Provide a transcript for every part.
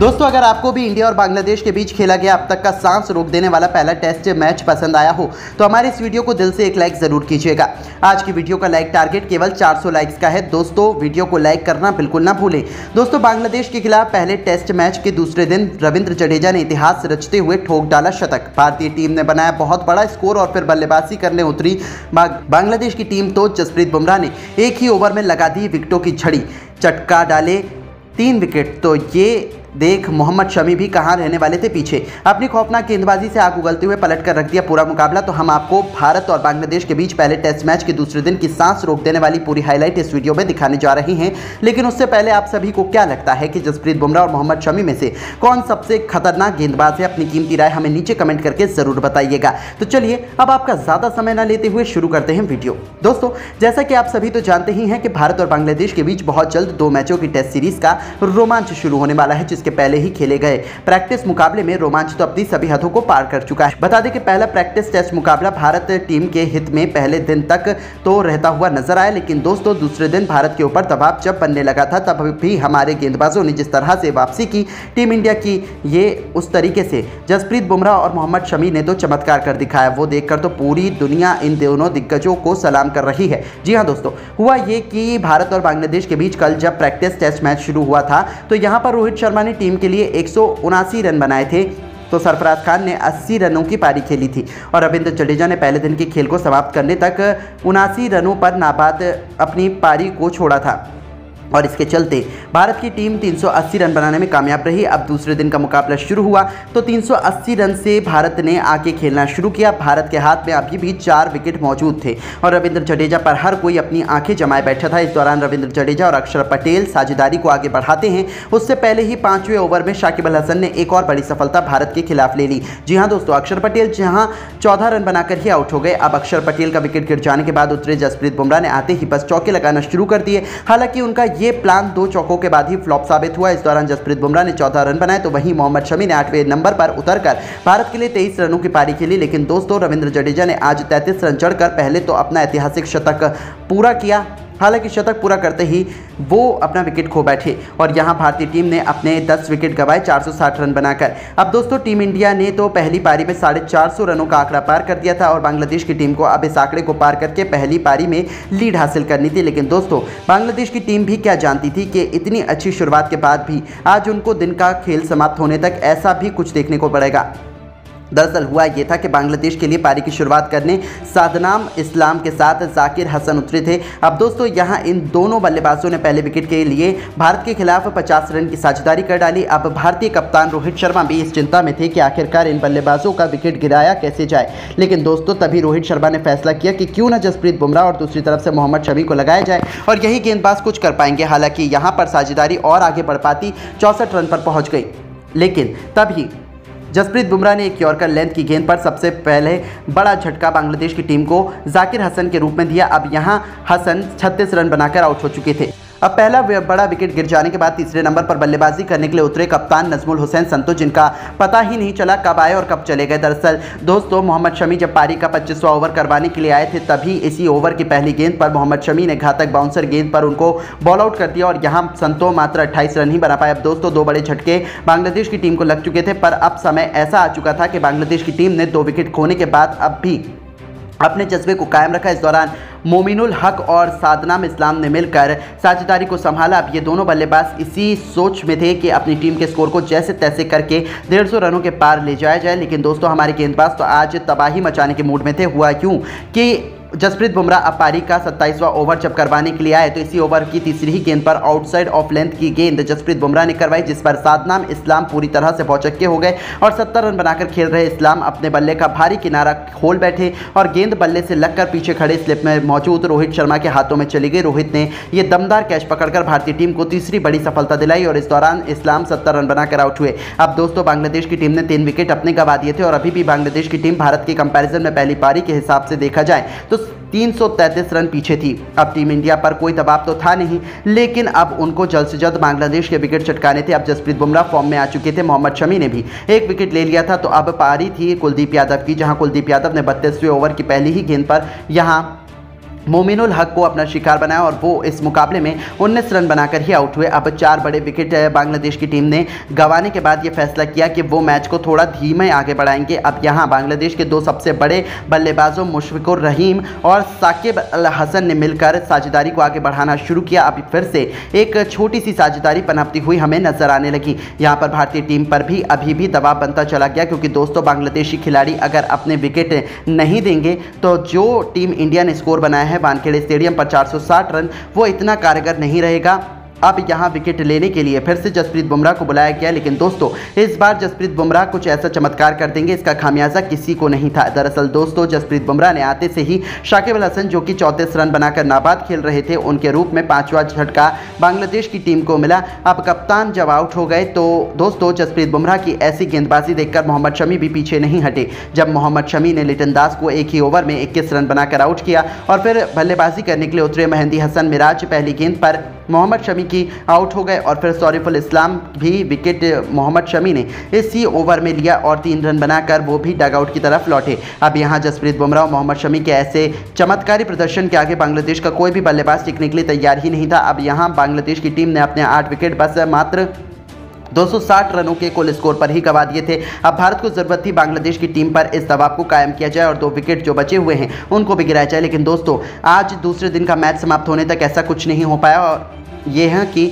दोस्तों अगर आपको भी इंडिया और बांग्लादेश के बीच खेला गया अब तक का सांस रोक देने वाला पहला टेस्ट मैच पसंद आया हो तो हमारे इस वीडियो को दिल से एक लाइक जरूर कीजिएगा। आज की वीडियो का लाइक टारगेट केवल 400 लाइक्स का है। दोस्तों वीडियो को लाइक करना बिल्कुल ना भूलें। दोस्तों बांग्लादेश के खिलाफ पहले टेस्ट मैच के दूसरे दिन रविंद्र जडेजा ने इतिहास रचते हुए ठोक डाला शतक। भारतीय टीम ने बनाया बहुत बड़ा स्कोर और फिर बल्लेबाजी करने उतरी बांग्लादेश की टीम तो जसप्रीत बुमराह ने एक ही ओवर में लगा दी विकेटों की झड़ी, चटका डाले 3 विकेट। तो ये देख मोहम्मद शमी भी कहां रहने वाले थे पीछे। अपनी खौफनाक गेंदबाजी से आग उगलते हुए पलट कर रख दिया पूरा मुकाबला। तो हम आपको भारत और बांग्लादेश के बीच पहले टेस्ट मैच के दूसरे दिन की सांस रोक देने वाली पूरी हाईलाइट इस वीडियो में दिखाने जा रहे हैं। लेकिन उससे पहले आप सभी को क्या लगता है कि जसप्रीत बुमराह और मोहम्मद शमी में से कौन सबसे खतरनाक गेंदबाज है? अपनी कीमती राय हमें नीचे कमेंट करके जरूर बताइएगा। तो चलिए अब आपका ज्यादा समय न लेते हुए शुरू करते हैं वीडियो। दोस्तों जैसा कि आप सभी तो जानते ही हैं कि भारत और बांग्लादेश के बीच बहुत जल्द 2 मैचों की टेस्ट सीरीज का रोमांच शुरू होने वाला है, जिसके पहले ही खेले गए प्रैक्टिस मुकाबले में रोमांच तो अपनी सभी हदों को पार कर चुका है। बता दें कि पहला प्रैक्टिस टेस्ट मुकाबला भारत टीम के हित में पहले दिन तक तो रहता हुआ नजर आया, लेकिन दोस्तों दूसरे दिन भारत के ऊपर दबाव जब बनने लगा था तब भी हमारे गेंदबाजों ने जिस तरह से वापसी की टीम इंडिया की, ये उस तरीके से जसप्रीत बुमराह और मोहम्मद शमी ने तो चमत्कार कर दिखाया। वो देखकर तो पूरी दुनिया इन दोनों दिग्गजों को सलाम कर रही है। जी हाँ दोस्तों, हुआ ये कि भारत और बांग्लादेश के बीच कल जब प्रैक्टिस टेस्ट मैच शुरू हुआ था तो यहाँ पर रोहित शर्मा ने टीम के लिए 179 रन बनाए थे, तो सरफराज खान ने 80 रनों की पारी खेली थी और रविंद्र जडेजा ने पहले दिन के खेल को समाप्त करने तक 79 रनों पर नाबाद अपनी पारी को छोड़ा था और इसके चलते भारत की टीम 380 रन बनाने में कामयाब रही। अब दूसरे दिन का मुकाबला शुरू हुआ तो 380 रन से भारत ने आके खेलना शुरू किया। भारत के हाथ में अभी भी 4 विकेट मौजूद थे और रविंद्र जडेजा पर हर कोई अपनी आंखें जमाए बैठा था। इस दौरान रविंद्र जडेजा और अक्षर पटेल साझेदारी को आगे बढ़ाते हैं। उससे पहले ही 5वें ओवर में शाकिब अल हसन ने एक और बड़ी सफलता भारत के खिलाफ ले ली। जी हाँ दोस्तों, अक्षर पटेल जहाँ 14 रन बनाकर ही आउट हो गए। अब अक्षर पटेल का विकेट गिर जाने के बाद उतरे जसप्रीत बुमराह ने आते ही बस चौके लगाना शुरू कर दिए। हालांकि उनका ये प्लान 2 चौकों के बाद ही फ्लॉप साबित हुआ। इस दौरान जसप्रीत बुमराह ने 14 रन बनाए तो वहीं मोहम्मद शमी ने 8वें नंबर पर उतरकर भारत के लिए 23 रनों की पारी खेली। लेकिन दोस्तों रविंद्र जडेजा ने आज 33 रन चढ़कर पहले तो अपना ऐतिहासिक शतक पूरा किया। हालांकि शतक पूरा करते ही वो अपना विकेट खो बैठे और यहां भारतीय टीम ने अपने 10 विकेट गंवाए 460 रन बनाकर। अब दोस्तों टीम इंडिया ने तो पहली पारी में 450 रनों का आंकड़ा पार कर दिया था और बांग्लादेश की टीम को अब इस आंकड़े को पार करके पहली पारी में लीड हासिल करनी थी। लेकिन दोस्तों बांग्लादेश की टीम भी क्या जानती थी कि इतनी अच्छी शुरुआत के बाद भी आज उनको दिन का खेल समाप्त होने तक ऐसा भी कुछ देखने को पड़ेगा। दरअसल हुआ ये था कि बांग्लादेश के लिए पारी की शुरुआत करने सादनाम इस्लाम के साथ जाकिर हसन उतरे थे। अब दोस्तों यहां इन दोनों बल्लेबाजों ने पहले विकेट के लिए भारत के खिलाफ 50 रन की साझेदारी कर डाली। अब भारतीय कप्तान रोहित शर्मा भी इस चिंता में थे कि आखिरकार इन बल्लेबाजों का विकेट गिराया कैसे जाए। लेकिन दोस्तों तभी रोहित शर्मा ने फैसला किया कि क्यों न जसप्रीत बुमराह और दूसरी तरफ से मोहम्मद शमी को लगाया जाए और यही गेंदबाज कुछ कर पाएंगे। हालांकि यहाँ पर साझेदारी और आगे बढ़ पाती, 64 रन पर पहुँच गई। लेकिन तभी जसप्रीत बुमराह ने एक यॉर्कर लेंथ की गेंद पर सबसे पहले बड़ा झटका बांग्लादेश की टीम को जाकिर हसन के रूप में दिया। अब यहां हसन 36 रन बनाकर आउट हो चुके थे। अब पहला बड़ा विकेट गिर जाने के बाद तीसरे नंबर पर बल्लेबाजी करने के लिए उतरे कप्तान नजमुल हुसैन संतु, जिनका पता ही नहीं चला कब आए और कब चले गए। दरअसल दोस्तों मोहम्मद शमी जब पारी का 25वां ओवर करवाने के लिए आए थे तभी इसी ओवर की पहली गेंद पर मोहम्मद शमी ने घातक बाउंसर गेंद पर उनको बॉल आउट कर दिया और यहां संतो मात्र 28 रन ही बना पाए। अब दोस्तों 2 बड़े झटके बांग्लादेश की टीम को लग चुके थे, पर अब समय ऐसा आ चुका था कि बांग्लादेश की टीम ने 2 विकेट खोने के बाद अब भी अपने जज्बे को कायम रखा। इस दौरान मोमिनुल हक और सादनाम इस्लाम ने मिलकर साझेदारी को संभाला। अब ये दोनों बल्लेबाज इसी सोच में थे कि अपनी टीम के स्कोर को जैसे तैसे करके 150 रनों के पार ले जाया जाए। लेकिन दोस्तों हमारे गेंदबाज तो आज तबाही मचाने के मूड में थे। हुआ क्यों कि जसप्रीत बुमराह अब पारी का 27वां ओवर जब करवाने के लिए आए तो इसी ओवर की तीसरी ही गेंद पर आउटसाइड ऑफ लेंथ की गेंद जसप्रीत बुमराह ने करवाई, जिस पर सादनाम इस्लाम पूरी तरह से भौचक्के हो गए और 70 रन बनाकर खेल रहे इस्लाम अपने बल्ले का भारी किनारा खोल बैठे और गेंद बल्ले से लगकर पीछे खड़े स्लिप में मौजूद रोहित शर्मा के हाथों में चली गई। रोहित ने यह दमदार कैच पकड़कर भारतीय टीम को तीसरी बड़ी सफलता दिलाई और इस दौरान इस्लाम 70 रन बनाकर आउट हुए। अब दोस्तों बांग्लादेश की टीम ने 3 विकेट अपने गंवा दिए थे और अभी भी बांग्लादेश की टीम भारत के कंपैरिजन में पहली पारी के हिसाब से देखा जाए तो 333 रन पीछे थी। अब टीम इंडिया पर कोई दबाव तो था नहीं, लेकिन अब उनको जल्द से जल्द बांग्लादेश के विकेट चटकाने थे। अब जसप्रीत बुमराह फॉर्म में आ चुके थे, मोहम्मद शमी ने भी 1 विकेट ले लिया था। तो अब पारी थी कुलदीप यादव की, जहां कुलदीप यादव ने 32वें ओवर की पहली ही गेंद पर यहां मोमिनुल हक को अपना शिकार बनाया और वो इस मुकाबले में 19 रन बनाकर ही आउट हुए। अब 4 बड़े विकेट बांग्लादेश की टीम ने गंवाने के बाद ये फैसला किया कि वो मैच को थोड़ा धीमे आगे बढ़ाएंगे। अब यहाँ बांग्लादेश के 2 सबसे बड़े बल्लेबाजों मुशफिकुर रहीम और साकिब अल हसन ने मिलकर साझेदारी को आगे बढ़ाना शुरू किया। अब फिर से एक छोटी सी साझेदारी पनपती हुई हमें नजर आने लगी। यहाँ पर भारतीय टीम पर भी अभी भी दबाव बनता चला गया, क्योंकि दोस्तों बांग्लादेशी खिलाड़ी अगर अपने विकेट नहीं देंगे तो जो टीम इंडिया ने स्कोर बनाया है वानखेड़े स्टेडियम पर 460 रन, वो इतना कारगर नहीं रहेगा। अब यहां विकेट लेने के लिए फिर से जसप्रीत बुमराह को बुलाया गया, लेकिन दोस्तों इस बार जसप्रीत बुमराह कुछ ऐसा चमत्कार कर देंगे, इसका खामियाजा किसी को नहीं था। दरअसल दोस्तों जसप्रीत बुमराह ने आते से ही शाकिब अल हसन, जो कि 34 रन बनाकर नाबाद खेल रहे थे, उनके रूप में 5वां झटका बांग्लादेश की टीम को मिला। अब कप्तान जब आउट हो गए तो दोस्तों जसप्रीत बुमराह की ऐसी गेंदबाजी देखकर मोहम्मद शमी भी पीछे नहीं हटे। जब मोहम्मद शमी ने लिटन दास को एक ही ओवर में 21 रन बनाकर आउट किया और फिर बल्लेबाजी करने के लिए उतरे मेहंदी हसन मिराज, पहली गेंद पर मोहम्मद शमी की आउट हो गए और फिर सौरिफुल इस्लाम भी विकेट मोहम्मद शमी ने इसी ओवर में लिया और 3 रन बनाकर वो भी डगआउट की तरफ लौटे। अब यहाँ जसप्रीत बुमराह और मोहम्मद शमी के ऐसे चमत्कारी प्रदर्शन के आगे बांग्लादेश का कोई भी बल्लेबाज टिकने के लिए तैयार ही नहीं था। अब यहाँ बांग्लादेश की टीम ने अपने 8 विकेट बस मात्र 260 रनों के कुल स्कोर पर ही गंवा दिए थे। अब भारत को जरूरत थी बांग्लादेश की टीम पर इस दबाव को कायम किया जाए और 2 विकेट जो बचे हुए हैं उनको भी गिराया जाए। लेकिन दोस्तों आज दूसरे दिन का मैच समाप्त होने तक ऐसा कुछ नहीं हो पाया और ये है कि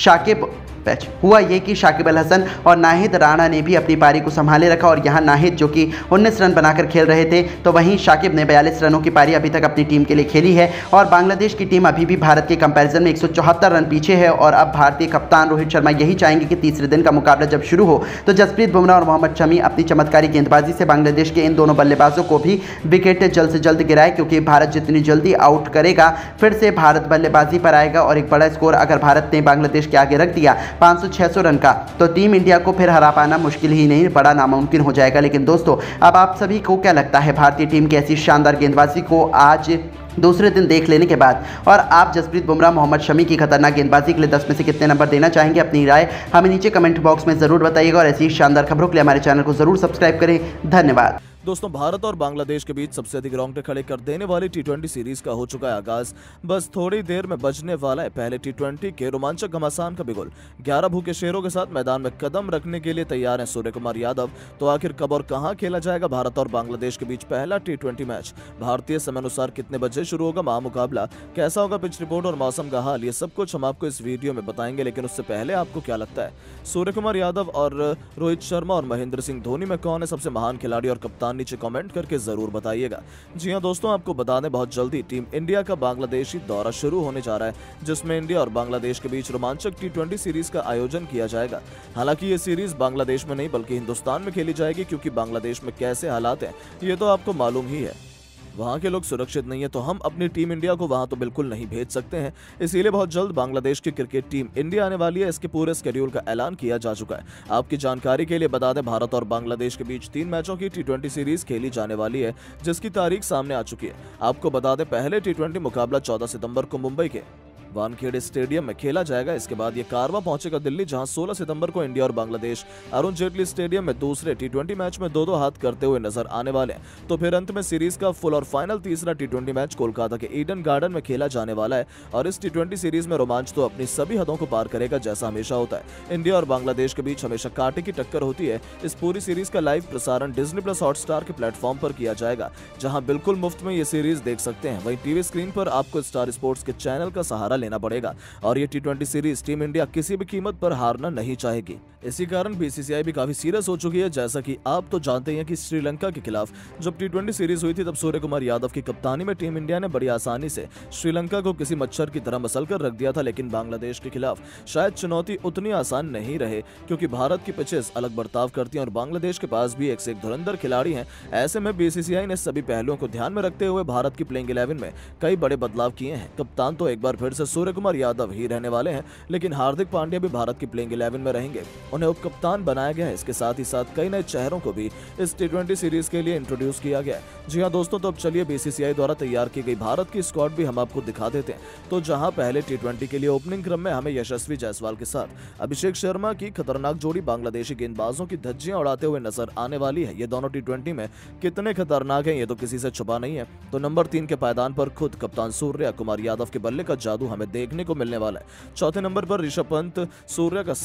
हुआ ये कि शाकिब अल हसन और नाहिद राणा ने भी अपनी पारी को संभाले रखा और यहाँ नाहिद जो कि 19 रन बनाकर खेल रहे थे, तो वहीं शाकिब ने 42 रनों की पारी अभी तक अपनी टीम के लिए खेली है और बांग्लादेश की टीम अभी भी भारत के कंपैरिजन में 174 रन पीछे है। और अब भारतीय कप्तान रोहित शर्मा यही चाहेंगे कि तीसरे दिन का मुकाबला जब शुरू हो तो जसप्रीत बुमराह और मोहम्मद शमी अपनी चमत्कारी गेंदबाजी से बांग्लादेश के इन दोनों बल्लेबाजों को भी विकेट जल्द से जल्द गिराए, क्योंकि भारत जितनी जल्दी आउट करेगा फिर से भारत बल्लेबाजी पर आएगा और एक बड़ा स्कोर अगर भारत ने बांग्लादेश के आगे रख दिया 500-600 रन का, तो टीम इंडिया को फिर हरा पाना मुश्किल ही नहीं बड़ा नामुमकिन हो जाएगा। लेकिन दोस्तों अब आप सभी को क्या लगता है भारतीय टीम की ऐसी शानदार गेंदबाजी को आज दूसरे दिन देख लेने के बाद, और आप जसप्रीत बुमराह मोहम्मद शमी की खतरनाक गेंदबाजी के लिए 10 में से कितने नंबर देना चाहेंगे? अपनी राय हमें नीचे कमेंट बॉक्स में जरूर बताइएगा और ऐसी शानदार खबरों के लिए हमारे चैनल को जरूर सब्सक्राइब करें। धन्यवाद। दोस्तों भारत और बांग्लादेश के बीच सबसे अधिक रोंगटे खड़े कर देने वाली टी20 सीरीज का हो चुका है आगाज। बस थोड़ी देर में बजने वाला है पहले टी20 के रोमांचक घमासान का बिगुल। 11 भूखे शेरों के साथ मैदान में कदम रखने के लिए तैयार हैं सूर्य कुमार यादव। तो आखिर कब और कहां खेला जाएगा भारत और बांग्लादेश के बीच पहला टी20 मैच? भारतीय समय अनुसार कितने बजे शुरू होगा महामुकाबला? कैसा होगा पिच रिपोर्ट और मौसम का हाल? ये सब कुछ हम आपको इस वीडियो में बताएंगे, लेकिन उससे पहले आपको क्या लगता है सूर्य कुमार यादव और रोहित शर्मा और महेंद्र सिंह धोनी में कौन है सबसे महान खिलाड़ी और कप्तान? नीचे कमेंट करके जरूर बताइएगा। जी हां दोस्तों, आपको बता दें बहुत जल्दी टीम इंडिया का बांग्लादेशी दौरा शुरू होने जा रहा है, जिसमें इंडिया और बांग्लादेश के बीच रोमांचक टी20 सीरीज का आयोजन किया जाएगा। हालांकि ये सीरीज बांग्लादेश में नहीं बल्कि हिंदुस्तान में खेली जाएगी, क्योंकि बांग्लादेश में कैसे हालात हैं ये तो आपको मालूम ही है। वहाँ के लोग सुरक्षित नहीं है, तो हम अपनी टीम इंडिया को वहाँ तो बिल्कुल नहीं भेज सकते हैं। इसीलिए बहुत जल्द बांग्लादेश की क्रिकेट टीम इंडिया आने वाली है। इसके पूरे स्केड्यूल का ऐलान किया जा चुका है। आपकी जानकारी के लिए बता दें भारत और बांग्लादेश के बीच 3 मैचों की टी20 सीरीज खेली जाने वाली है, जिसकी तारीख सामने आ चुकी है। आपको बता दें पहले टी20 मुकाबला 14 सितंबर को मुंबई के वानखेड़े स्टेडियम में खेला जाएगा। इसके बाद ये कारवां पहुंचेगा दिल्ली, जहां 16 सितंबर को इंडिया और बांग्लादेश अरुण जेटली स्टेडियम में दूसरे टी20 मैच में 2-2 हाथ करते हुए नजर आने वाले हैं। तो फिर अंत में सीरीज का फुल और फाइनल तीसरा टी20 मैच कोलकाता के ईडन गार्डन में खेला जाने वाला है। और इस टी20 सीरीज में रोमांच तो अपनी सभी हदों को पार करेगा, जैसा हमेशा होता है। इंडिया और बांग्लादेश के बीच हमेशा कांटे की टक्कर होती है। इस पूरी सीरीज का लाइव प्रसारण Disney+ हॉटस्टार के प्लेटफॉर्म पर किया जाएगा, जहां बिल्कुल मुफ्त में ये सीरीज देख सकते हैं। वहीं टीवी स्क्रीन पर आपको स्टार स्पोर्ट्स के चैनल का सहारा लेना पड़ेगा। और ये टी20 सीरीज टीम इंडिया किसी भी कीमत पर हारना नहीं चाहेगी। इसी कारण बीसीसीआई भी काफी सीरियस हो चुकी है। जैसा कि आप तो जानते हैं कि श्रीलंका के खिलाफ जब टी20 सीरीज हुई थी, तब सूर्य कुमार यादव की कप्तानी में टीम इंडिया ने बड़ी आसानी से श्रीलंका को किसी मच्छर की तरह मसल कर रख दिया था। लेकिन बांग्लादेश के खिलाफ शायद चुनौती उतनी आसान नहीं रहे, क्योंकि भारत की पिचेस अलग बर्ताव करती हैं और बांग्लादेश के पास भी एक से एक धुरंधर खिलाड़ी हैं। ऐसे में बीसीसीआई ने सभी पहलुओं को ध्यान में रखते हुए भारत की प्लेइंग 11 में कई बड़े बदलाव किए हैं। कप्तान तो एक बार फिर से सूर्य कुमार यादव ही रहने वाले हैं, लेकिन हार्दिक पांड्या भी भारत की प्लेइंग 11 में रहेंगे। उन्हें उप कप्तान बनाया गया है। इसके साथ ही साथ कई नए चेहरों को भी इस T20 सीरीज के लिए इंट्रोड्यूस किया गया है। जी हां दोस्तों, तो अब चलिए BCCI द्वारा तैयार की गई भारत की स्क्वाड भी हम आपको दिखा देते हैं। तो जहां पहले T20 के लिए ओपनिंग क्रम में हमें यशस्वी जायसवाल के साथ अभिषेक शर्मा की खतरनाक जोड़ी बांग्लादेशी गेंदबाजों की धज्जियां उड़ाते हुए नजर आने वाली है। ये दोनों T20 में कितने खतरनाक हैं ये तो किसी से छुपा नहीं है। तो नंबर 3 के पायदान पर खुद कप्तान सूर्य कुमार यादव के बल्ले का जादू हमें देखने को मिलने वाला है। चौथे नंबर पर ऋषभ पंत सूर्य का